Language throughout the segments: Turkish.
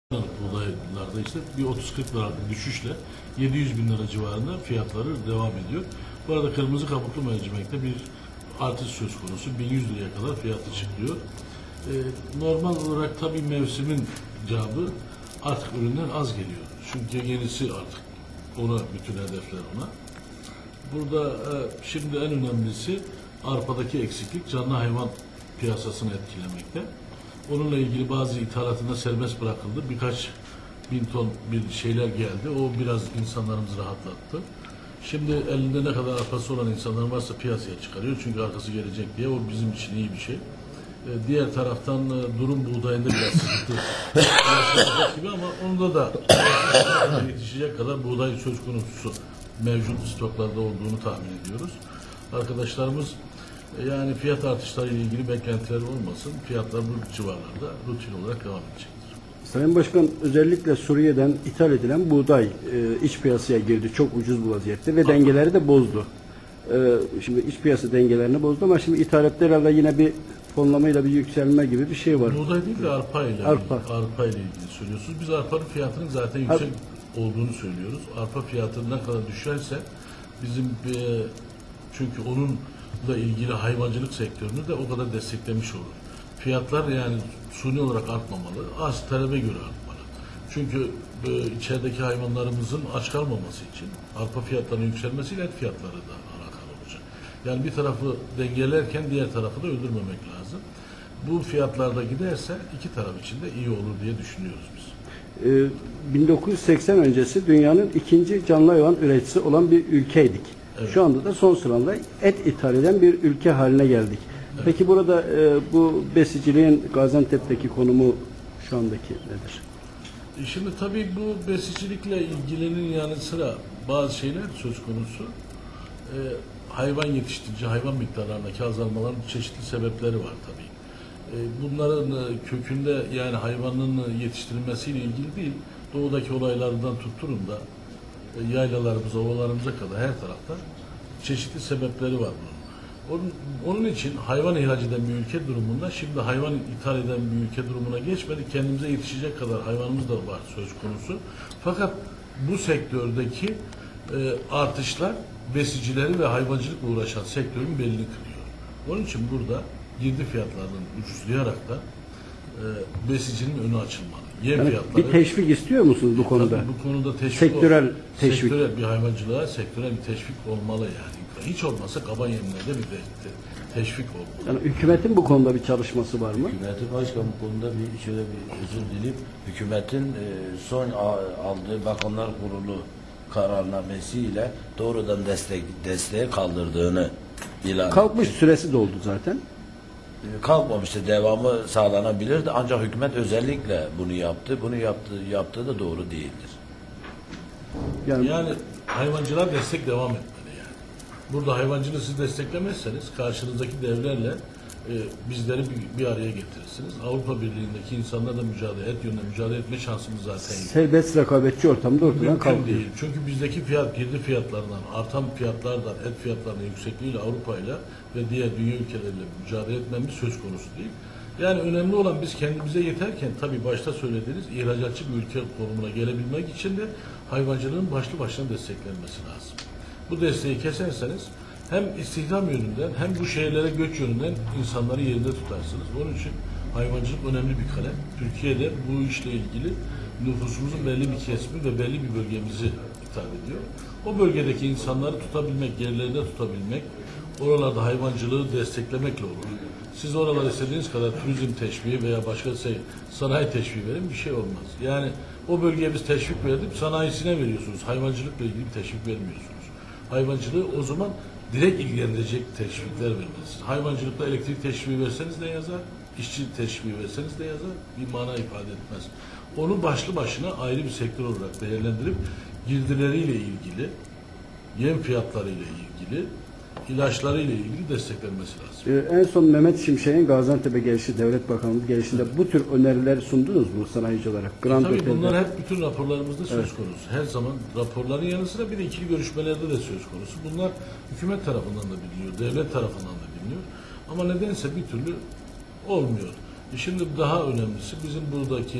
Buğdaylarda işte bir 30-40 liralık düşüşle 700 bin lira civarında fiyatları devam ediyor. Bu arada kırmızı kabuklu mercimekte bir artış söz konusu. 1100 liraya kadar fiyatı çıkıyor. Normal olarak tabii mevsimin cevabı artık ürünler az geliyor. Çünkü yenisi artık ona bütün hedefler ona. Burada şimdi en önemlisi arpadaki eksiklik canlı hayvan piyasasını etkilemekte. Onunla ilgili bazı ithalatında serbest bırakıldı. Birkaç bin ton bir şeyler geldi. O biraz insanlarımızı rahatlattı. Şimdi elinde ne kadar arpası olan insanlar varsa piyasaya çıkarıyor. Çünkü arkası gelecek diye. O bizim için iyi bir şey. Diğer taraftan durum buğdayında biraz sıkıntı gibi ama onda da yetişecek kadar buğday söz konusu mevcut stoklarda olduğunu tahmin ediyoruz. Arkadaşlarımız yani fiyat artışları ile ilgili beklentileri olmasın. Fiyatlar bu civarlarda rutin olarak devam edecektir. Sayın Başkan, özellikle Suriye'den ithal edilen buğday iç piyasaya girdi. Çok ucuz bu vaziyette ve dengeleri de bozdu. Şimdi iç piyasa dengelerini bozdu ama şimdi ithalatta herhalde yine bir fonlamayla bir yükselme gibi bir şey var. Buğday değil de arpa ile ilgili söylüyorsunuz. Biz arpanın fiyatının zaten yüksek olduğunu söylüyoruz. Arpa fiyatı ne kadar düşerse bizim çünkü onunla ilgili hayvancılık sektörünü de o kadar desteklemiş olur. Fiyatlar yani suni olarak artmamalı, az talebe göre artmalı. Çünkü içerideki hayvanlarımızın aç kalmaması için arpa fiyatlarının yükselmesiyle et fiyatları da alakalı olacak. Yani bir tarafı dengelerken diğer tarafı da öldürmemek lazım. Bu fiyatlarda giderse iki taraf için de iyi olur diye düşünüyoruz biz. 1980 öncesi dünyanın ikinci canlı hayvan üreticisi olan bir ülkeydik. Evet. Şu anda da son sırada et ithal eden bir ülke haline geldik. Evet. Peki burada bu besiciliğin Gaziantep'teki konumu şu andaki nedir? Şimdi tabii bu besicilikle ilgilenin yanı sıra bazı şeyler söz konusu. Hayvan yetiştirici, hayvan miktarlarındaki azalmaların çeşitli sebepleri var tabii. Bunların kökünde yani hayvanın yetiştirilmesiyle ilgili değil, doğudaki olaylardan tutturun da yaylalarımıza, ovalarımıza kadar her tarafta çeşitli sebepleri var bunun. Onun için hayvan ihraç eden bir ülke durumunda şimdi hayvan ithal eden bir ülke durumuna geçmedik. Kendimize yetişecek kadar hayvanımız da var söz konusu. Fakat bu sektördeki artışlar besicileri ve hayvancılıkla uğraşan sektörün belini kırıyor. Onun için burada girdi fiyatlarının ucuzlayarak da besicinin önü açılmalı. Yem yani fiyatları, bir teşvik istiyor musunuz bu konuda? Tabii bu konuda teşvik sektörel teşvik. Sektörel bir hayvancılığa sektörel bir teşvik olmalı yani. Hiç olmazsa kaba yemlerde bir teşvik olmalı. Yani hükümetin bu konuda bir çalışması var mı? Hükümetin başkan bu konuda şöyle bir özür dileyip hükümetin son aldığı Bakanlar Kurulu kararnamesiyle doğrudan desteğe kaldırdığını ilan kalkmış etti. süresi doldu zaten. Kalkmamıştı. Devamı sağlanabilirdi. Ancak hükümet özellikle bunu yaptı. Bunu yaptığı da doğru değildir. Yani hayvancılığa destek devam etmeli yani. Burada hayvancılığı siz desteklemezseniz karşınızdaki devlerle bizleri bir araya getirirsiniz. Avrupa Birliği'ndeki insanlarla et yönünde mücadele etme şansımız zaten yok. Serbest rekabetçi ortamda ortadan kalkıyor. Değil. Çünkü bizdeki girdi fiyatlarından, artan fiyatlardan, et fiyatlarının yüksekliğiyle Avrupa'yla ve diğer dünya ülkeleriyle mücadele etmemiz söz konusu değil. Yani önemli olan biz kendimize yeterken tabii başta söylediğiniz ihracatçı bir ülke konumuna gelebilmek için de hayvancılığın başlı başına desteklenmesi lazım. Bu desteği keserseniz hem istihdam yönünden hem bu şehirlere göç yönünden insanları yerinde tutarsınız. Onun için hayvancılık önemli bir kalem. Türkiye'de bu işle ilgili nüfusumuzun belli bir kesimi ve belli bir bölgemizi hitap ediyor. O bölgedeki insanları tutabilmek, yerlerinde tutabilmek, oralarda hayvancılığı desteklemekle olur. Siz oralara istediğiniz kadar turizm teşviği veya başka sanayi teşviği verin, bir şey olmaz. Yani o bölgeye biz teşvik verdik, sanayisine veriyorsunuz. Hayvancılıkla ilgili bir teşvik vermiyorsunuz. Hayvancılığı o zaman direkt ilgilendirecek teşvikler vermelisiniz. Hayvancılıkta elektrik teşviği verseniz de yazar, işçi teşviği verseniz de yazar, bir mana ifade etmez. Onu başlı başına ayrı bir sektör olarak değerlendirip girdileriyle ilgili, yem fiyatlarıyla ilgili, ilaçlarıyla ilgili desteklenmesi lazım. En son Mehmet Şimşek'in Gaziantep'e gelişi, Devlet Bakanlığı gelişinde bu tür öneriler sundunuz mu sanayici olarak? Tabii bunlar hep bütün raporlarımızda söz konusu. Her zaman raporların yanı sıra bir de ikili görüşmelerde de söz konusu. Bunlar hükümet tarafından da biliniyor, devlet tarafından da biliniyor. Ama nedense bir türlü olmuyor. Şimdi daha önemlisi bizim buradaki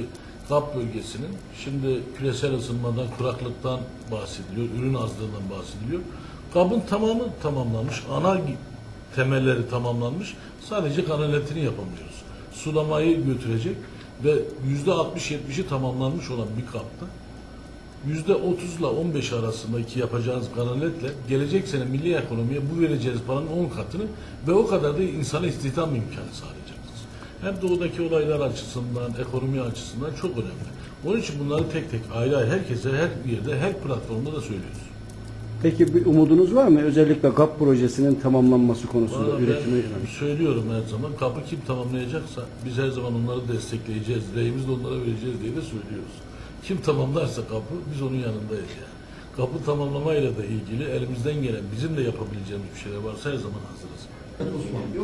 GAP bölgesinin şimdi küresel ısınmadan, kuraklıktan bahsediliyor, ürün azlığından bahsediliyor. GAP'ın tamamı tamamlanmış, ana temelleri tamamlanmış. Sadece kanaletini yapamıyoruz. Sulamayı götürecek ve %60-70'i tamamlanmış olan bir GAP'ta %30 ile 15 arasındaki yapacağınız kanaletle gelecek sene milli ekonomiye bu vereceğiniz paranın 10 katını ve o kadar da insana istihdam imkanı sağlayacaksınız. Hem doğudaki olaylar açısından, ekonomi açısından çok önemli. Onun için bunları tek tek ayrı ayrı herkese, her yerde, her platformda da söylüyoruz. Peki bir umudunuz var mı? Özellikle GAP projesinin tamamlanması konusunda Valla üretime ben yönelik. söylüyorum her zaman, kapı kim tamamlayacaksa biz her zaman onları destekleyeceğiz, reyimizi de onlara vereceğiz diye de söylüyoruz. Kim tamamlarsa kapı, biz onun yanındayız yani. Kapı tamamlamayla da ilgili elimizden gelen, bizim de yapabileceğimiz bir şeyler varsa her zaman hazırız.